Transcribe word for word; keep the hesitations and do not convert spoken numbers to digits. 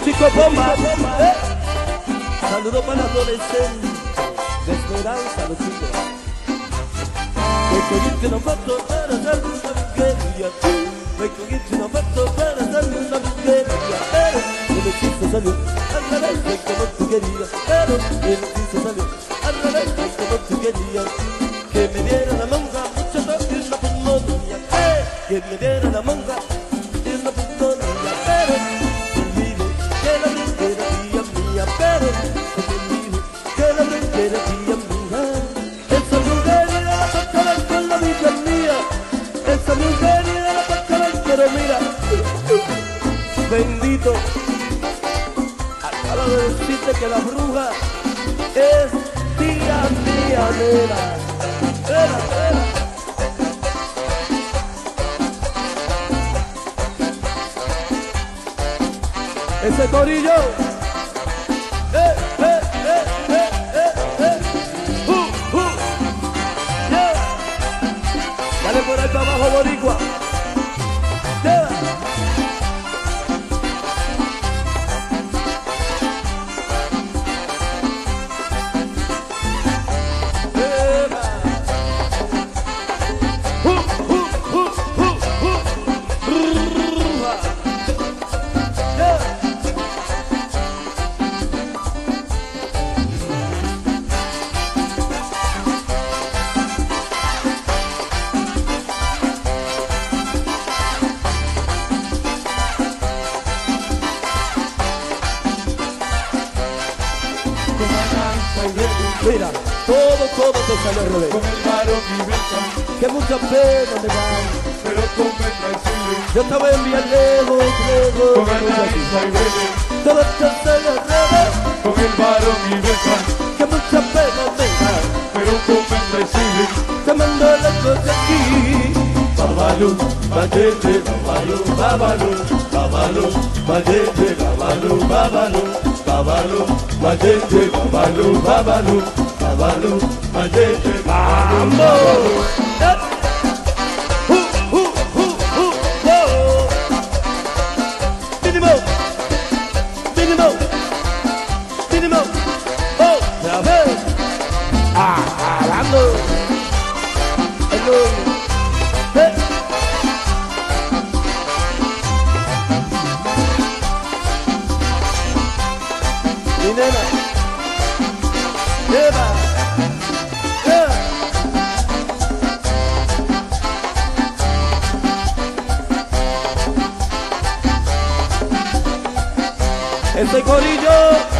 Chico Bomba, eh. Saludo para la adolescente de Esperanza, los chicos. Me cogiste una foto para hacerme una virguería. Me cogiste una foto para hacerme una virguería. Pero el hechizo salió al revés de como tú querías. Pero el hechizo salió al revés de como tú querías. Que me diera la monja mucho más y una pulmonía. Eh, que me diera la monja y una pulmonía. Pero se olvide que la virguería mía. Pero se olvide que la virguería mía. Esa brujería la pasarán con la vida mía. Esa brujería la pasarán, pero mira, bendito, acabo de decirte que la bruja es tía mía, nena. Nena, nena. Ese corillo, eh, eh, eh, eh, eh, eh, uh, uh, yeah. Dale por ahí para abajo, boricua, yeah. Mira, todo, todo te salió al revés. Con el varón y besan, Que mucha pena me dan. pero con el traiciones. Yo estaba en bien lejos, lejos. Con el nariz y bebe, Todo te salió al revés. con el varón y besan, Que mucha pena me dan. pero con el traiciones. Te mando lejos de aquí. Babalú, mayete, babalú, babalú, babalú, mayete, babalú, babalú, babalú, mayete, babalú, babalú, babalú, mayete, babalú, babalú. Uh, uh, uh, uh, oh. Mínimo, mínimo, mínimo. Oh, ya ves. Ah, hablando. Hello. Eh. Mi nena. Eva. Yeah. Este corillo